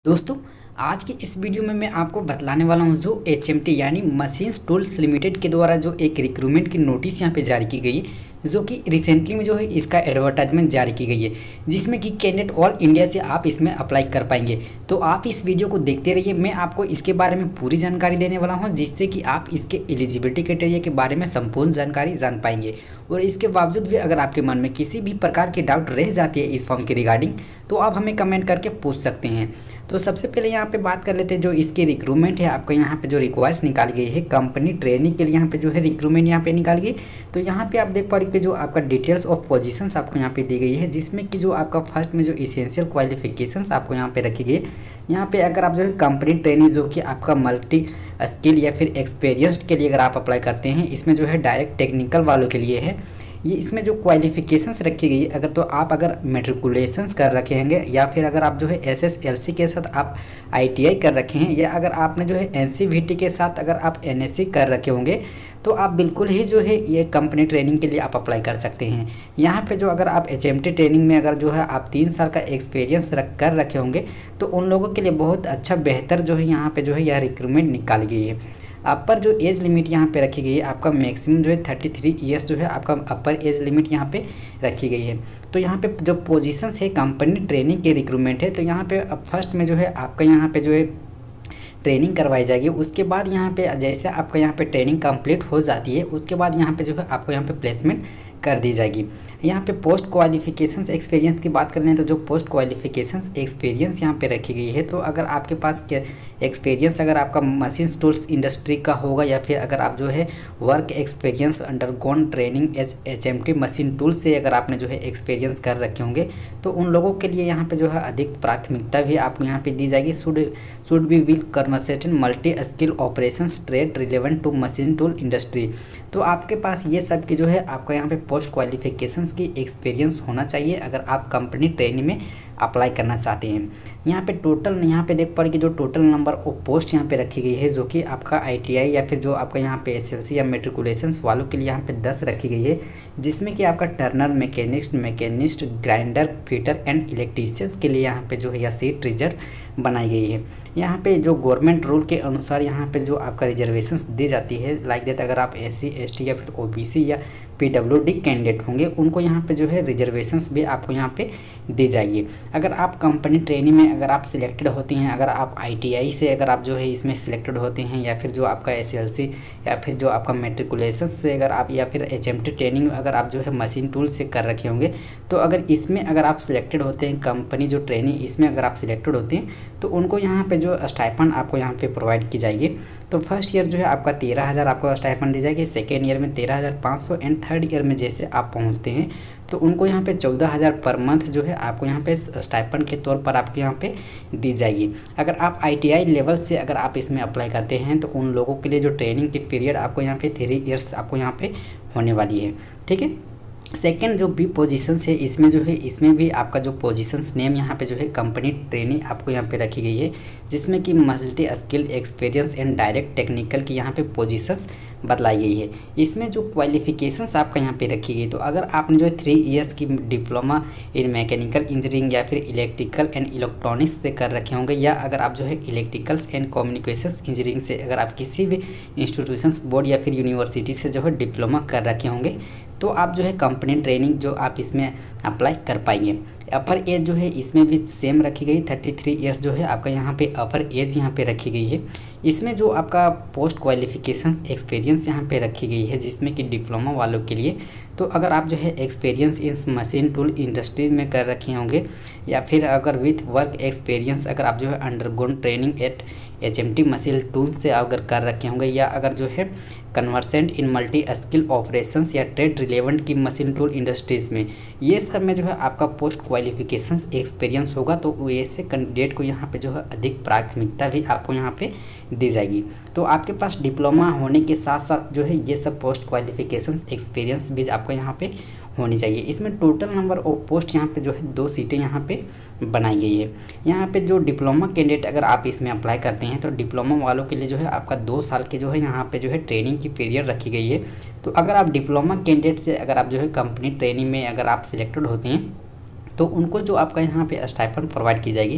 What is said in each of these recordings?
दोस्तों, आज की इस वीडियो में मैं आपको बतलाने वाला हूं जो HMT यानी मशीन्स टूल्स लिमिटेड के द्वारा जो एक रिक्रूटमेंट की नोटिस यहां पे जारी की गई है, जो कि रिसेंटली में जो है इसका एडवर्टाइजमेंट जारी की गई है, जिसमें कि कैंडिडेट ऑल इंडिया से आप इसमें अप्लाई कर पाएंगे। तो आप इस वीडियो को देखते रहिए, मैं आपको इसके बारे में पूरी जानकारी देने वाला हूँ, जिससे कि आप इसके एलिजिबिलिटी क्राइटेरिया के बारे में संपूर्ण जानकारी जान पाएंगे। और इसके बावजूद भी अगर आपके मन में किसी भी प्रकार की डाउट रह जाती है इस फॉर्म के रिगार्डिंग, तो आप हमें कमेंट करके पूछ सकते हैं। तो सबसे पहले यहाँ पे बात कर लेते हैं जो इसकी रिक्रूटमेंट है, आपका यहाँ पे जो रिक्वायर्स निकाली गई है कंपनी ट्रेनिंग के लिए, यहाँ पे जो है रिक्रूटमेंट यहाँ पे निकाली गई। तो यहाँ पे आप देख पा रहे कि जो आपका डिटेल्स ऑफ पोजीशंस आपको यहाँ पे दी गई है, जिसमें कि जो आपका फर्स्ट में जो इसेंशियल क्वालिफिकेशंस आपको यहाँ पे रखी गई है। यहाँ पे अगर आप जो है कंपनी ट्रेनिंग जो कि आपका मल्टी स्किल या फिर एक्सपीरियंस्ड के लिए अगर आप अप्लाई करते हैं, इसमें जो है डायरेक्ट टेक्निकल वालों के लिए है। ये इसमें जो क्वालिफिकेशंस रखी गई है, अगर मेट्रिकुलेशंस कर रखे होंगे या फिर अगर आप जो है SSLC के साथ आप ITI कर रखे हैं, या अगर आपने जो है NCVT के साथ अगर आप NSC कर रखे होंगे, तो आप बिल्कुल ही जो है ये कंपनी ट्रेनिंग के लिए आप अप्लाई कर सकते हैं। यहाँ पे जो अगर आप HMT ट्रेनिंग में अगर जो है आप 3 साल का एक्सपीरियंस कर रखे होंगे, तो उन लोगों के लिए बहुत अच्छा बेहतर जो है यहाँ पे जो है यह रिक्रूटमेंट निकाली गई है। अपर जो एज लिमिट यहाँ पे रखी गई है, आपका मैक्सिमम जो है 33 ईयर्स जो है आपका अपर एज लिमिट यहाँ पे रखी गई है। तो यहाँ पे जो पोजीशंस है कंपनी ट्रेनिंग के रिक्रूटमेंट है, तो यहाँ पे अब फर्स्ट में जो है आपका यहाँ पे जो है ट्रेनिंग करवाई जाएगी। उसके बाद यहाँ पे जैसे आपका यहाँ पे ट्रेनिंग कंप्लीट हो जाती है, उसके बाद यहाँ पे जो है आपको यहाँ पे प्लेसमेंट कर दी जाएगी। यहाँ पे पोस्ट क्वालिफिकेशंस एक्सपीरियंस की बात करें तो जो पोस्ट क्वालिफिकेशंस एक्सपीरियंस यहाँ पे रखी गई है, तो अगर आपके पास एक्सपीरियंस अगर आपका मशीन टूल्स इंडस्ट्री का होगा, या फिर अगर आप जो है work experience undergone training HMT machine tools से अगर आपने जो है एक्सपीरियंस कर रखे होंगे, तो उन लोगों के लिए यहाँ पे जो है अधिक प्राथमिकता भी आपको यहाँ पे दी जाएगी। Should be will conversation multi skill operation trade relevant to machine tool industry. तो आपके पास ये सब की जो है आपका यहाँ पे पोस्ट क्वालिफिकेशंस की एक्सपीरियंस होना चाहिए अगर आप कंपनी ट्रेनिंग में अप्लाई करना चाहते हैं। यहाँ पे टोटल यहाँ पे देख पा कि जो टोटल नंबर ऑफ पोस्ट यहाँ पे रखी गई है, जो कि आपका ITI या फिर जो आपका यहाँ पे SLC या मेट्रिकुलेशंस वालों के लिए यहाँ पे 10 रखी गई है, जिसमें कि आपका turner, machinist, grinder, fitter and electrician के लिए यहाँ पे जो है या सीट रिजर्व बनाई गई है। यहाँ पे जो गवर्नमेंट रूल के अनुसार यहाँ पे जो आपका रिजर्वेशंस दी जाती है, लाइक दैट अगर आप SC ST या फिर OBC या PWD कैंडिडेट होंगे, उनको यहाँ पे जो है रिजर्वेशंस भी आपको यहाँ पे दी जाएगी। अगर आप कंपनी ट्रेनिंग में अगर आप सिलेक्टेड होती हैं, अगर आप ITI से अगर आप जो है इसमें सिलेक्टेड होते हैं, या फिर जो आपका SLC या फिर जो आपका मेट्रिकुलेशन से अगर आप, या फिर HMT ट्रेनिंग अगर आप जो है मशीन टूल से कर रखे होंगे, तो अगर इसमें अगर आप सिलेक्टेड होते हैं, कंपनी जो ट्रेनिंग इसमें अगर आप सिलेक्टेड होते हैं, तो उनको यहाँ पे जो स्टाइपेंड आपको यहाँ पे प्रोवाइड की जाएगी। तो फर्स्ट ईयर जो है आपका 13,000 आपको स्टाइपेंड दी जाएगी, सेकेंड ईयर में 13,500 एंड थर्ड ईयर में जैसे आप पहुँचते हैं तो उनको यहाँ पे 14,000 पर मंथ जो है आपको यहाँ पे स्टाइपेंड के तौर पर आपको यहाँ पे दी जाएगी। अगर आप ITI लेवल से अगर आप इसमें अप्लाई करते हैं, तो उन लोगों के लिए जो ट्रेनिंग की पीरियड आपको यहाँ पे 3 ईयर्स आपको यहाँ पे होने वाली है। ठीक है। सेकेंड जो भी पोजीशंस है, इसमें जो है इसमें भी आपका जो पोजीशंस नेम यहाँ पे जो है कंपनी ट्रेनिंग आपको यहाँ पे रखी गई है, जिसमें कि multi skill experience and direct technical की यहाँ पे पोजीशंस बतलाई गई है। इसमें जो क्वालिफिकेशंस आपका यहाँ पे रखी गई, तो अगर आपने जो है 3 ईयर्स की डिप्लोमा इन मैकेनिकल इंजीनियरिंग या फिर इलेक्ट्रिकल एंड इलेक्ट्रॉनिक्स से कर रखे होंगे, या अगर आप जो है इलेक्ट्रिकल्स एंड कम्युनिकेशंस इंजीनियरिंग से अगर आप किसी भी इंस्टीट्यूशंस बोर्ड या फिर यूनिवर्सिटी से जो है डिप्लोमा कर रखे होंगे, तो आप जो है कंपनी ट्रेनिंग जो आप इसमें अप्लाई कर पाएंगे। अपर एज जो है इसमें भी सेम रखी गई, 33 ईयर्स जो है आपका यहाँ पे अपर एज यहाँ पे रखी गई है। इसमें जो आपका पोस्ट क्वालिफिकेशंस एक्सपीरियंस यहाँ पे रखी गई है, जिसमें कि डिप्लोमा वालों के लिए, तो अगर आप जो है एक्सपीरियंस इस मशीन टूल इंडस्ट्री में कर रखे होंगे, या फिर अगर विथ वर्क एक्सपीरियंस अगर आप जो है undergone training at HMT machine tool से अगर कर रखे होंगे, या अगर जो है conversant in multi skill operations या ट्रेड रिलेवेंट की मशीन टूल इंडस्ट्रीज़ में, ये सब में जो है आपका पोस्ट क्वालिफिकेशंस एक्सपीरियंस होगा, तो ऐसे कैंडिडेट को यहाँ पे जो है अधिक प्राथमिकता भी आपको यहाँ पे दी जाएगी। तो आपके पास डिप्लोमा होने के साथ साथ जो है ये सब पोस्ट क्वालिफिकेशंस एक्सपीरियंस भी आपको यहाँ पे होनी चाहिए। इसमें टोटल नंबर ऑफ पोस्ट यहाँ पे जो है 2 सीटें यहाँ पे बनाई गई है। यहाँ पे जो डिप्लोमा कैंडिडेट अगर आप इसमें अप्लाई करते हैं, तो डिप्लोमा वालों के लिए जो है आपका 2 साल के जो है यहाँ पे जो है ट्रेनिंग की पीरियड रखी गई है। तो अगर आप डिप्लोमा कैंडिडेट से अगर आप जो है कंपनी ट्रेनिंग में अगर आप सिलेक्टेड होते हैं, तो उनको जो आपका यहाँ पे स्टाइपेंड प्रोवाइड की जाएगी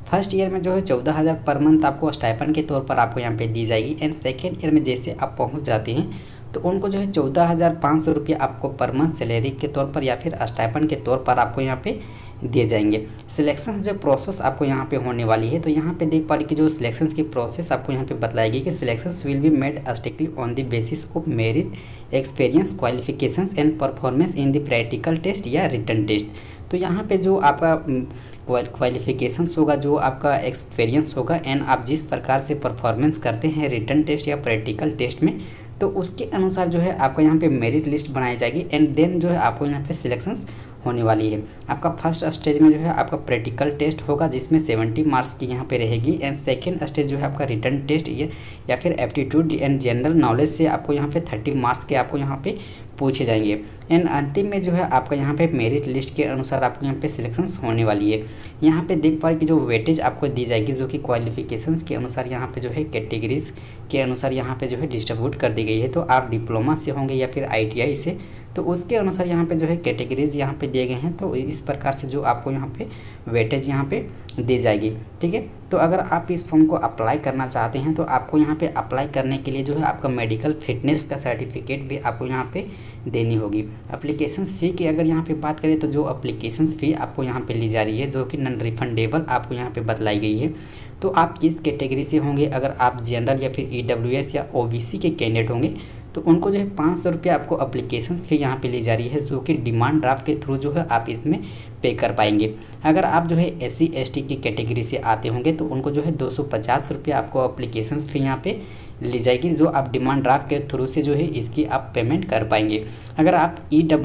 फर्स्ट ईयर में जो है 14,000 पर मंथ आपको स्टाइपेंड के तौर पर आपको यहाँ पे दी जाएगी। एंड सेकेंड ईयर में जैसे आप पहुँच जाते हैं तो उनको जो है 14,500 रुपये आपको पर मंथ सैलरी के तौर पर या फिर स्टाइपेंड के तौर पर आपको यहाँ पे दिए जाएंगे। सिलेक्शन जो प्रोसेस आपको यहाँ पे होने वाली है, तो यहाँ पे देख पा रही कि जो सिलेक्शन की प्रोसेस आपको यहाँ पे बतलाएगी कि selections will be made strictly on the basis of merit, experience, qualifications and performance in the practical test या रिटन टेस्ट। तो यहाँ पे जो आपका क्वालिफिकेशंस होगा, जो आपका एक्सपीरियंस होगा एंड आप जिस प्रकार से परफॉर्मेंस करते हैं रिटन टेस्ट या प्रैक्टिकल टेस्ट में, तो उसके अनुसार जो है आपको यहाँ पे मेरिट लिस्ट बनाई जाएगी। एंड देन जो है आपको यहाँ पे सिलेक्शंस होने वाली है। आपका फर्स्ट स्टेज में जो है आपका प्रैक्टिकल टेस्ट होगा जिसमें 70 मार्क्स की यहाँ पे रहेगी। एंड सेकेंड स्टेज जो है आपका रिटन टेस्ट या फिर एप्टीट्यूड एंड जनरल नॉलेज से आपको यहाँ पे 30 मार्क्स के आपको यहाँ पे पूछे जाएंगे। एंड अंतिम में जो है आपका यहाँ पे मेरिट लिस्ट के अनुसार आपको यहाँ पे सिलेक्शंस होने वाली है। यहाँ पे देख पा रहे कि जो वेटेज आपको दी जाएगी जो कि क्वालिफिकेशंस के अनुसार यहाँ पे जो है कैटेगरीज के अनुसार यहाँ पे जो है डिस्ट्रीब्यूट कर दी गई है। तो आप डिप्लोमा से होंगे या फिर ITI से, तो उसके अनुसार यहाँ पे जो है कैटेगरीज यहाँ पे दिए गए हैं। तो इस प्रकार से जो आपको यहाँ पे वेटेज यहाँ पे दी जाएगी। ठीक है, तो अगर आप इस फॉर्म को अप्लाई करना चाहते हैं तो आपको यहाँ पे अप्लाई करने के लिए जो है आपका मेडिकल फिटनेस का सर्टिफिकेट भी आपको यहाँ पे देनी होगी। एप्लीकेशंस फ़ी की अगर यहाँ पे बात करें तो जो एप्लीकेशंस फ़ी आपको यहाँ पे ली जा रही है जो कि नॉन रिफंडेबल आपको यहाँ पे बतलाई गई है। तो आप किस कैटेगरी से होंगे, अगर आप जनरल या फिर EWS या OBC के कैंडिडेट होंगे तो उनको जो है 500 रुपये आपको एप्लीकेशन फ़ी यहाँ पे ली जा रही है जो कि डिमांड ड्राफ्ट के थ्रू जो है आप इसमें पे कर पाएंगे। अगर आप जो है SC ST की कैटेगरी से आते होंगे तो उनको जो है 250 रुपये आपको एप्लीकेशन फ़ी यहाँ पे ली जाएगी जो आप डिमांड ड्राफ्ट के थ्रू से जो है इसकी आप पेमेंट कर पाएंगे। अगर आप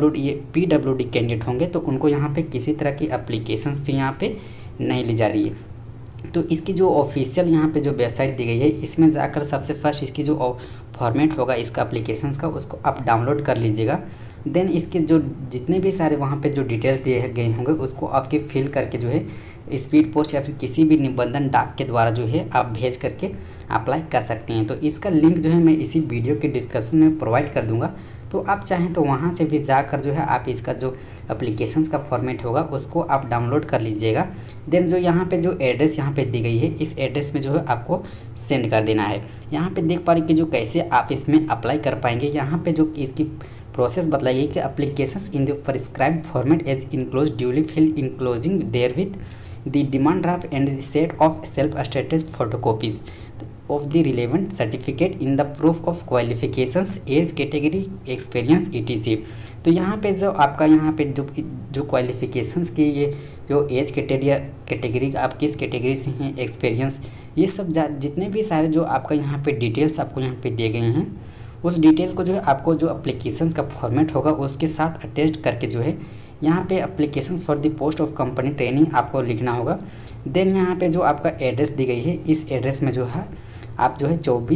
PWD कैंडिडेट होंगे तो उनको यहाँ पे किसी तरह की एप्लीकेशन फ़ी यहाँ पे नहीं ली जा रही है। तो इसकी जो ऑफिशियल यहाँ पे जो वेबसाइट दी गई है इसमें जाकर सबसे फर्स्ट इसकी जो फॉर्मेट होगा इसका एप्लीकेशंस का उसको आप डाउनलोड कर लीजिएगा। देन इसके जो जितने भी सारे वहाँ पे जो डिटेल्स दिए गए होंगे उसको आपके फिल करके जो है स्पीड पोस्ट या फिर किसी भी निबंधन डाक के द्वारा जो है आप भेज करके अप्लाई कर सकते हैं। तो इसका लिंक जो है मैं इसी वीडियो के डिस्क्रिप्शन में प्रोवाइड कर दूँगा, तो आप चाहें तो वहाँ से भी जाकर जो है आप इसका जो एप्लीकेशंस का फॉर्मेट होगा उसको आप डाउनलोड कर लीजिएगा। देन जो यहाँ पे जो एड्रेस यहाँ पे दी गई है इस एड्रेस में जो है आपको सेंड कर देना है। यहाँ पे देख पा रहे कि जो कैसे आप इसमें अप्लाई कर पाएंगे, यहाँ पे जो इसकी प्रोसेस बताइए कि applications in the prescribed format as enclose duly fill enclosing there with the demand draft and the set of self attested photocopies of the relevant certificate in the proof of qualifications, age category, experience etc। तो यहाँ पे जो आपका यहाँ पे जो qualifications की ये जो एज कैटेगरी आप किस कैटेगरी से हैं, एक्सपीरियंस, ये सब जितने भी सारे जो आपका यहाँ पे डिटेल्स आपको यहाँ पे दिए गए हैं उस डिटेल को जो है आपको जो एप्लीकेशंस का फॉर्मेट होगा उसके साथ अटैच करके जो है यहाँ पे application for the post of company training आपको लिखना होगा। देन यहाँ पे जो आपका एड्रेस दी गई है इस एड्रेस में जो है आप जो है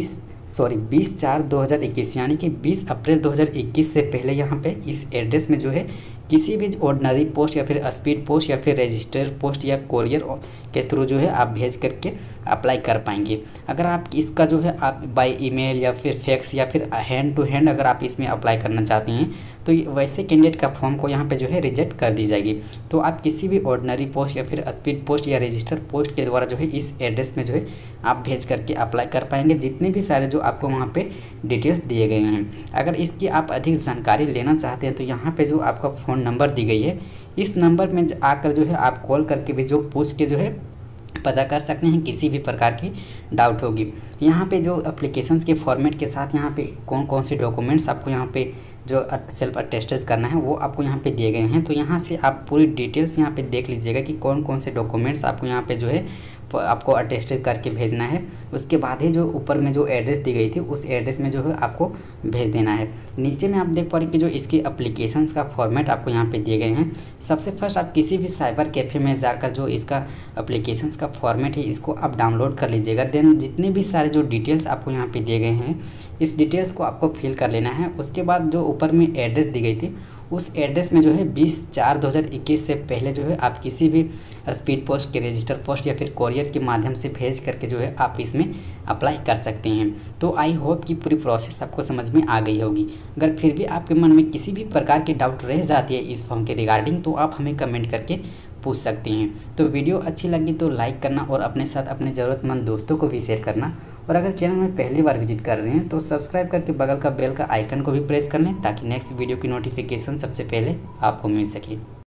20/4/2021 यानी कि 20 अप्रैल 2021 से पहले यहाँ पे इस एड्रेस में जो है किसी भी ऑर्डिनरी पोस्ट या फिर स्पीड पोस्ट या फिर रजिस्टर्ड पोस्ट या कोरियर के थ्रू जो है आप भेज करके अप्लाई कर पाएंगे। अगर आप इसका जो है आप बाय ईमेल या फिर फैक्स या फिर हैंड टू हैंड अगर आप इसमें अप्लाई करना चाहते हैं तो वैसे कैंडिडेट का फॉर्म को यहाँ पे जो है रिजेक्ट कर दी जाएगी। तो आप किसी भी ऑर्डिनरी पोस्ट या फिर स्पीड पोस्ट या रजिस्टर्ड पोस्ट के द्वारा जो है इस एड्रेस में जो है आप भेज करके अप्लाई कर पाएंगे जितने भी सारे जो आपको वहाँ पे डिटेल्स दिए गए हैं। अगर इसकी आप अधिक जानकारी लेना चाहते हैं तो यहाँ पे जो आपका फ़ोन नंबर दी गई है इस नंबर में आकर जो है आप कॉल करके भी जो पूछ के जो है पता कर सकते हैं किसी भी प्रकार की डाउट होगी। यहाँ पे जो एप्लीकेशंस के फॉर्मेट के साथ यहाँ पे कौन कौन से डॉक्यूमेंट्स आपको यहाँ पे जो सेल्फ अटेस्टेड करना है वो आपको यहाँ पे दिए गए हैं। तो यहाँ से आप पूरी डिटेल्स यहाँ पे देख लीजिएगा कि कौन कौन से डॉक्यूमेंट्स आपको यहाँ पे जो है आपको अटेस्टेड करके भेजना है। उसके बाद ही जो ऊपर में जो एड्रेस दी गई थी उस एड्रेस में जो है आपको भेज देना है। नीचे में आप देख पा रहे कि जो इसकी एप्लीकेशंस का फॉर्मेट आपको यहाँ पे दिए गए हैं। सबसे फर्स्ट आप किसी भी साइबर कैफ़े में जाकर जो इसका एप्लीकेशंस का फॉर्मेट है इसको आप डाउनलोड कर लीजिएगा। देन जितने भी सारे जो डिटेल्स आपको यहाँ पे दिए गए हैं इस डिटेल्स को आपको फिल कर लेना है। उसके बाद जो ऊपर में एड्रेस दी गई थी उस एड्रेस में जो है 20/4/2021 से पहले जो है आप किसी भी स्पीड पोस्ट के रजिस्टर पोस्ट या फिर कोरियर के माध्यम से भेज करके जो है आप इसमें अप्लाई कर सकते हैं। तो आई होप कि पूरी प्रोसेस आपको समझ में आ गई होगी। अगर फिर भी आपके मन में किसी भी प्रकार की डाउट रह जाती है इस फॉर्म के रिगार्डिंग तो आप हमें कमेंट करके पूछ सकती हैं। तो वीडियो अच्छी लगी तो लाइक करना और अपने साथ अपने ज़रूरतमंद दोस्तों को भी शेयर करना। और अगर चैनल में पहली बार विजिट कर रहे हैं तो सब्सक्राइब करके बगल का बेल का आइकन को भी प्रेस कर लें ताकि नेक्स्ट वीडियो की नोटिफिकेशन सबसे पहले आपको मिल सके।